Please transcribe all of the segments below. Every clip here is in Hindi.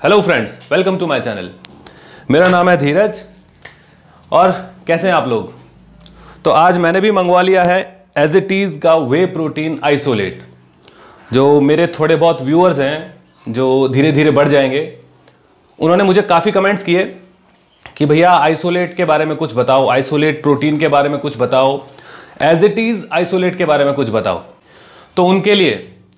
Hello friends, welcome to my channel. मेरा नाम है धीरज और कैसे हैं आप लोग। तो आज मैंने भी मंगवा लिया है एज इट इज़ का वे प्रोटीन आइसोलेट। जो मेरे थोड़े बहुत व्यूअर्स हैं जो धीरे धीरे बढ़ जाएंगे, उन्होंने मुझे काफ़ी कमेंट्स किए कि भैया आइसोलेट के बारे में कुछ बताओ, आइसोलेट प्रोटीन के बारे में कुछ बताओ, एज इट इज़ आइसोलेट के बारे में कुछ बताओ। तो उनके लिए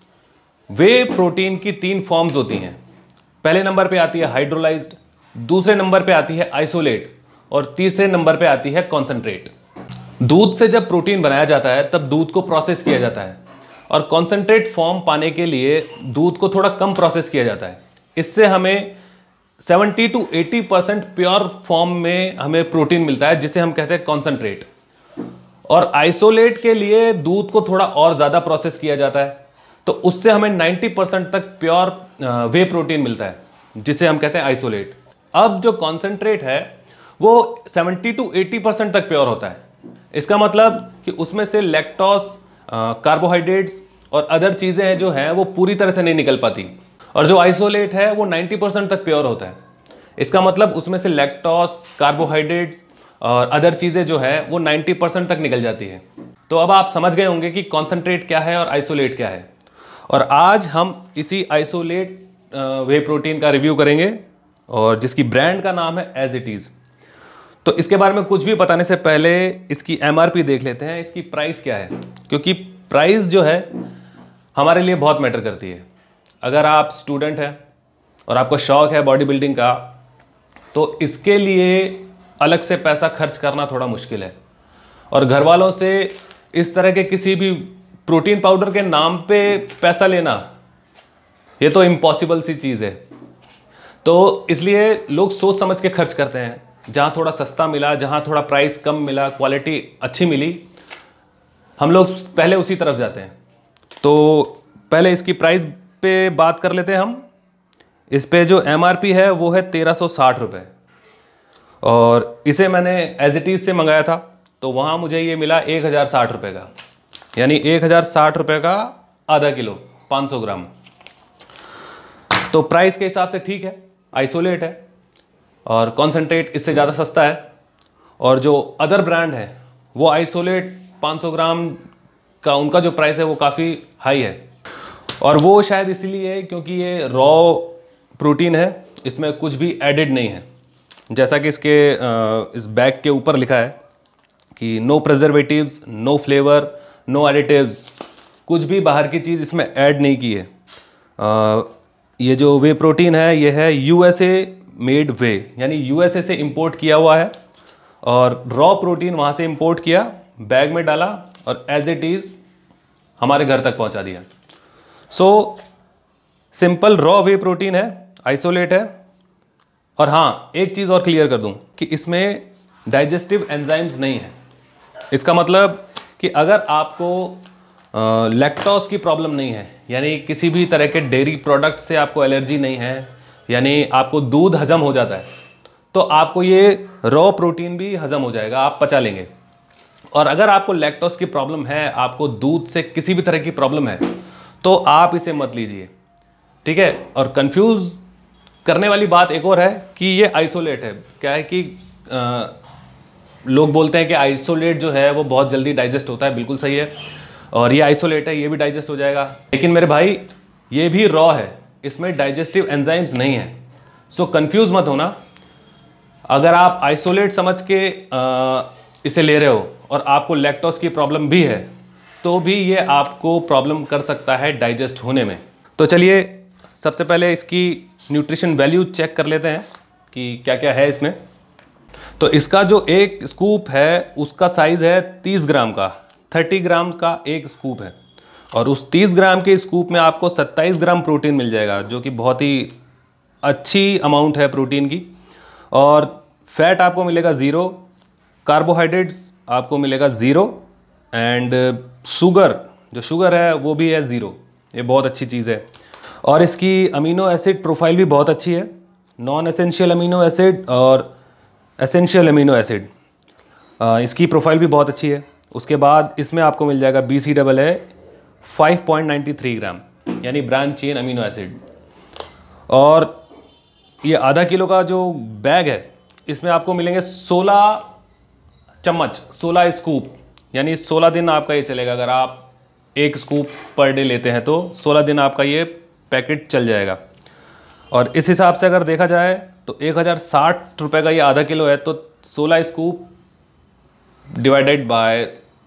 वे प्रोटीन की 3 फॉर्म्स होती हैं। पहले नंबर पे आती है हाइड्रोलाइज्ड, दूसरे नंबर पे आती है आइसोलेट और तीसरे नंबर पे आती है कॉन्सेंट्रेट। दूध से जब प्रोटीन बनाया जाता है तब दूध को प्रोसेस किया जाता है और कॉन्सेंट्रेट फॉर्म पाने के लिए दूध को थोड़ा कम प्रोसेस किया जाता है। इससे हमें 70 to 80% प्योर फॉर्म में हमें प्रोटीन मिलता है, जिसे हम कहते हैं कॉन्सेंट्रेट। और आइसोलेट के लिए दूध को थोड़ा और ज़्यादा प्रोसेस किया जाता है, तो उससे हमें 90% तक प्योर वे प्रोटीन मिलता है, जिसे हम कहते हैं आइसोलेट। अब जो कॉन्सेंट्रेट है वो 70 to 80% तक प्योर होता है। इसका मतलब कि उसमें से लैक्टोस, कार्बोहाइड्रेट्स और अदर चीज़ें जो हैं वो पूरी तरह से नहीं निकल पाती। और जो आइसोलेट है वो 90% तक प्योर होता है। इसका मतलब उसमें से लैक्टोस, कार्बोहाइड्रेट्स और अदर चीज़ें जो है वो 90% तक निकल जाती है। तो अब आप समझ गए होंगे कि कॉन्सेंट्रेट क्या है और आइसोलेट क्या है। और आज हम इसी आइसोलेट वे प्रोटीन का रिव्यू करेंगे और जिसकी ब्रांड का नाम है एज इट इज़। तो इसके बारे में कुछ भी बताने से पहले इसकी एमआरपी देख लेते हैं, इसकी प्राइस क्या है, क्योंकि प्राइस जो है हमारे लिए बहुत मैटर करती है। अगर आप स्टूडेंट हैं और आपको शौक है बॉडी बिल्डिंग का, तो इसके लिए अलग से पैसा खर्च करना थोड़ा मुश्किल है। और घर वालों से इस तरह के किसी भी प्रोटीन पाउडर के नाम पे पैसा लेना, ये तो इम्पॉसिबल सी चीज़ है। तो इसलिए लोग सोच समझ के खर्च करते हैं। जहाँ थोड़ा सस्ता मिला, जहाँ थोड़ा प्राइस कम मिला, क्वालिटी अच्छी मिली, हम लोग पहले उसी तरफ जाते हैं। तो पहले इसकी प्राइस पे बात कर लेते हैं हम। इस पे जो एमआरपी है वो है 1360 रुपये और इसे मैंने एज इट इज़ से मंगाया था, तो वहाँ मुझे ये मिला 1060 रुपये का, यानी 1060 रुपये का आधा किलो 500 ग्राम। तो प्राइस के हिसाब से ठीक है, आइसोलेट है और कॉन्सेंट्रेट इससे ज़्यादा सस्ता है। और जो अदर ब्रांड है वो आइसोलेट 500 ग्राम का उनका जो प्राइस है वो काफ़ी हाई है। और वो शायद इसीलिए है क्योंकि ये रॉ प्रोटीन है, इसमें कुछ भी एडिड नहीं है। जैसा कि इसके इस बैग के ऊपर लिखा है कि no preservatives, no flavour, no additives, कुछ भी बाहर की चीज़ इसमें ऐड नहीं की है। ये जो वे प्रोटीन है ये है यूएसए मेड वे, यानी यूएसए से इंपोर्ट किया हुआ है और रॉ प्रोटीन वहाँ से इंपोर्ट किया, बैग में डाला और एज इट इज़ हमारे घर तक पहुँचा दिया। So simple raw whey protein है, आइसोलेट है। और हाँ, एक चीज़ और क्लियर कर दूँ कि इसमें डाइजेस्टिव एंजाइम्स नहीं है। इसका मतलब कि अगर आपको लैक्टोस की प्रॉब्लम नहीं है, यानी किसी भी तरह के डेयरी प्रोडक्ट से आपको एलर्जी नहीं है, यानी आपको दूध हजम हो जाता है, तो आपको ये रॉ प्रोटीन भी हजम हो जाएगा, आप पचा लेंगे। और अगर आपको लैक्टोस की प्रॉब्लम है, आपको दूध से किसी भी तरह की प्रॉब्लम है, तो आप इसे मत लीजिए, ठीक है। और कंफ्यूज करने वाली बात एक और है कि ये आइसोलेट है। क्या है कि लोग बोलते हैं कि आइसोलेट जो है वो बहुत जल्दी डाइजेस्ट होता है, बिल्कुल सही है, और ये आइसोलेट है, ये भी डाइजेस्ट हो जाएगा। लेकिन मेरे भाई, ये भी रॉ है, इसमें डाइजेस्टिव एंजाइम्स नहीं है। सो कंफ्यूज मत होना। अगर आप आइसोलेट समझ के इसे ले रहे हो और आपको लैक्टोस की प्रॉब्लम भी है, तो भी ये आपको प्रॉब्लम कर सकता है डाइजेस्ट होने में। तो चलिए सबसे पहले इसकी न्यूट्रिशन वैल्यू चेक कर लेते हैं कि क्या क्या है इसमें। तो इसका जो एक स्कूप है उसका साइज़ है 30 ग्राम का, 30 ग्राम का एक स्कूप है। और उस 30 ग्राम के स्कूप में आपको 27 ग्राम प्रोटीन मिल जाएगा, जो कि बहुत ही अच्छी अमाउंट है प्रोटीन की। और फैट आपको मिलेगा 0, कार्बोहाइड्रेट्स आपको मिलेगा 0 एंड जो शुगर है वो भी है 0। ये बहुत अच्छी चीज़ है। और इसकी अमीनो एसिड प्रोफाइल भी बहुत अच्छी है, नॉन एसेंशियल अमीनो एसिड और एसेंशियल अमीनो एसिड, इसकी प्रोफाइल भी बहुत अच्छी है। उसके बाद इसमें आपको मिल जाएगा BCAA 5.93 ग्राम, यानी ब्रांच चेन अमीनो एसिड। और ये आधा किलो का जो बैग है इसमें आपको मिलेंगे 16 चम्मच, 16 स्कूप, यानी 16 दिन आपका ये चलेगा। अगर आप एक स्कूप पर डे लेते हैं तो 16 दिन आपका ये पैकेट चल जाएगा। और इस हिसाब से अगर देखा जाए तो 1060 रुपये का ये आधा किलो है, तो 16 स्कूप डिवाइडेड बाय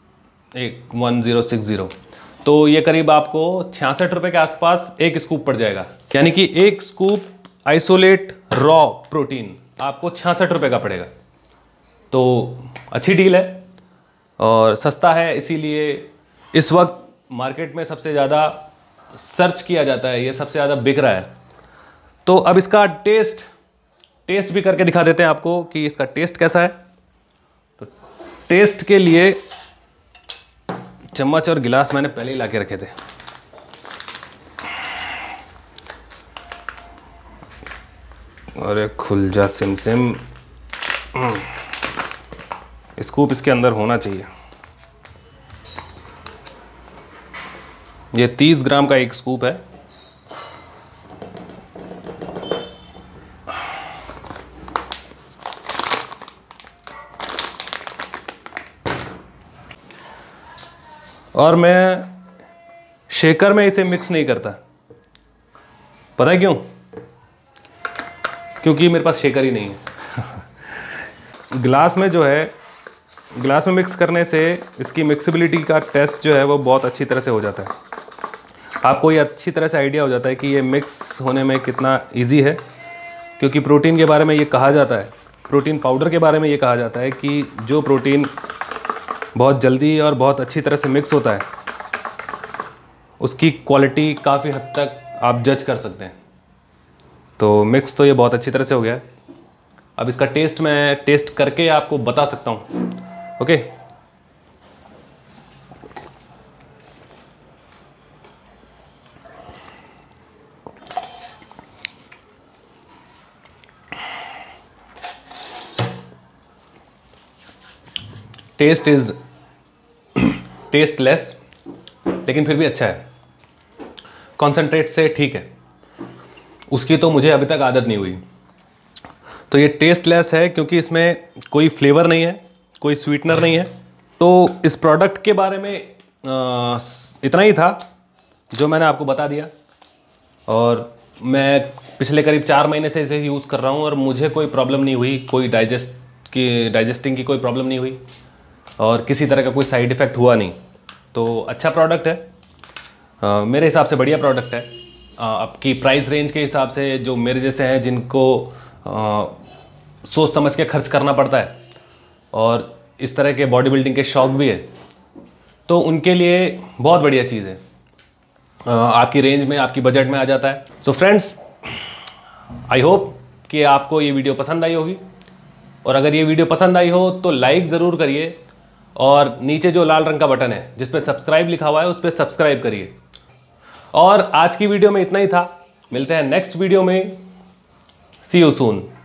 1060, तो ये करीब आपको 66 रुपये के आसपास एक स्कूप पड़ जाएगा। यानी कि एक स्कूप आइसोलेट रॉ प्रोटीन आपको 66 रुपये का पड़ेगा। तो अच्छी डील है और सस्ता है, इसीलिए इस वक्त मार्केट में सबसे ज़्यादा सर्च किया जाता है, ये सबसे ज़्यादा बिक रहा है। तो अब इसका टेस्ट भी करके दिखा देते हैं आपको कि इसका टेस्ट कैसा है। तो टेस्ट के लिए चम्मच और गिलास मैंने पहले ही ला के रखे थे। अरे खुल जा सिम, स्कूप इसके अंदर होना चाहिए। ये 30 ग्राम का एक स्कूप है। और मैं शेकर में इसे मिक्स नहीं करता, पता है क्यों? क्योंकि मेरे पास शेकर ही नहीं है। गिलास में जो है, गिलास में मिक्स करने से इसकी मिक्सिबिलिटी का टेस्ट जो है वो बहुत अच्छी तरह से हो जाता है। आपको ये अच्छी तरह से आइडिया हो जाता है कि ये मिक्स होने में कितना इजी है, क्योंकि प्रोटीन के बारे में ये कहा जाता है, प्रोटीन पाउडर के बारे में ये कहा जाता है कि जो प्रोटीन बहुत जल्दी और बहुत अच्छी तरह से मिक्स होता है उसकी क्वालिटी काफ़ी हद तक आप जज कर सकते हैं। तो मिक्स तो ये बहुत अच्छी तरह से हो गया है। अब इसका टेस्ट मैं टेस्ट करके आपको बता सकता हूँ। ओके, टेस्ट इज टेस्टलेस, लेकिन फिर भी अच्छा है। कॉन्सेंट्रेट से ठीक है, उसकी तो मुझे अभी तक आदत नहीं हुई। तो ये टेस्टलेस है क्योंकि इसमें कोई फ्लेवर नहीं है, कोई स्वीटनर नहीं है। तो इस प्रोडक्ट के बारे में इतना ही था जो मैंने आपको बता दिया। और मैं पिछले करीब 4 महीने से इसे यूज़ कर रहा हूँ और मुझे कोई प्रॉब्लम नहीं हुई, कोई डाइजेस्टिंग की कोई प्रॉब्लम नहीं हुई और किसी तरह का कोई साइड इफ़ेक्ट हुआ नहीं। तो अच्छा प्रोडक्ट है, मेरे हिसाब से बढ़िया प्रोडक्ट है। आपकी प्राइस रेंज के हिसाब से जो मेरे जैसे हैं जिनको सोच समझ के खर्च करना पड़ता है और इस तरह के बॉडी बिल्डिंग के शौक भी है, तो उनके लिए बहुत बढ़िया चीज़ है। आपकी रेंज में, आपकी बजट में आ जाता है। सो फ्रेंड्स, आई होप कि आपको ये वीडियो पसंद आई होगी, और अगर ये वीडियो पसंद आई हो तो लाइक ज़रूर करिए और नीचे जो लाल रंग का बटन है जिस पे सब्सक्राइब लिखा हुआ है उस पर सब्सक्राइब करिए। और आज की वीडियो में इतना ही था, मिलते हैं नेक्स्ट वीडियो में। See you soon.